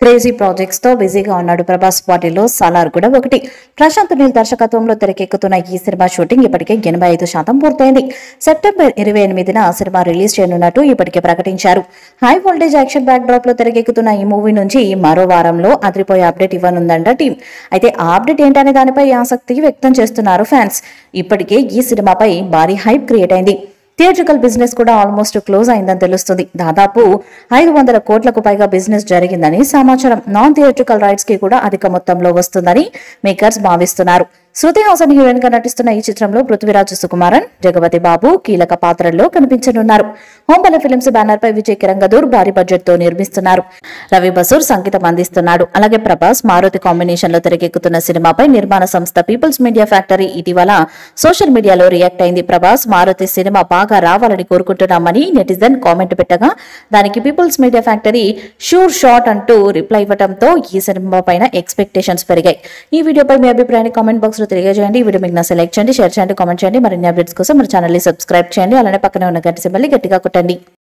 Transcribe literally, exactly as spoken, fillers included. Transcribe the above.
Crazy projects తో బిజీగా ఉన్నాడు ప్రభాస్. వాటిలో సాలార్ కూడా ఒకటి. ప్రశాంత్ నీల్ దర్శకత్వంలో తెరకెక్కుతున్న ఈ సినిమా షూటింగ్ ఇప్పటికే ఎనభై ఐదు శాతం పూర్తయింది. సెప్టెంబర్ ఇరవై ఎనిమిదిన సినిమా రిలీజ్ చేయనున్నట్టు ఇప్పటికే ప్రకటించారు. High voltage action backdrop లో తెరకెక్కుతున్న ఈ మూవీ నుంచి మరో వారంలో అదిరిపోయే అప్డేట్ ఇవ్వనుందంట టీం. అయితే ఆ అప్డేట్ ఏంటనే దానిపై ఆసక్తి వ్యక్తం చేస్తున్నారు ఫ్యాన్స్. ఇప్పటికే ఈ సినిమాపై భారీ హైప్ క్రియేట్ అయింది. థియేట్రికల్ బిజినెస్ కూడా ఆల్మోస్ట్ క్లోజ్ అయిందని తెలుస్తుంది. దాదాపు ఐదు వందల కోట్లకు పైగా బిజినెస్ జరిగిందని సమాచారం. నాన్ థియేట్రికల్ రైట్స్ కి కూడా అధిక మొత్తంలో వస్తుందని మేకర్స్ భావిస్తున్నారు. శృతి హాసన్ హీరోయిన్ గా నటిస్తున్న ఈ చిత్రంలో పృథ్వీరాజ్ సుకుమారన్, జగపతి బాబు కీలక పాత్రల్లో కనిపించనున్నారు. హోంబల ఫిల్మ్స్ బ్యానర్ పై విజయ్ కిరంగదూర్ భారీ బడ్జెట్ తో నిర్మిస్తున్నారు. రవి బసూర్ సంగీతం అందిస్తున్నాడు. అలాగే ప్రభాస్, మారుతి కాంబినేషన్ లో తెరకెక్కుతున్న సినిమాపై నిర్మాణ సంస్థ పీపుల్స్ మీడియా ఫ్యాక్టరీ ఇటీవల సోషల్ మీడియాలో రియాక్ట్ అయింది. ప్రభాస్, మారుతి సినిమా బాగా రావాలని కోరుకుంటున్నామని నెటిజన్ కామెంట్ పెట్టగా దానికి People's Media Factory sure shot అంటూ రిప్లై ఇవ్వడంతో ఈ సినిమా పైన ఎక్స్పెక్టేషన్స్ పెరిగాయి. ఈ వీడియోపై మీ అభిప్రాయాన్ని కామెంట్ బాక్స్ లో తెలియజేయండి. ఈ వీడియో మీకు నచ్చితే లైక్ చేయండి, షేర్ చేయండి, కామెంట్ చేయండి. మరిన్ని అప్డేట్స్ కోసం మన ఛానల్ ని సబ్స్క్రైబ్ చేయండి. అలానే పక్కనే ఉన్న గంట సింబల్ ని గట్టిగా కొట్టండి.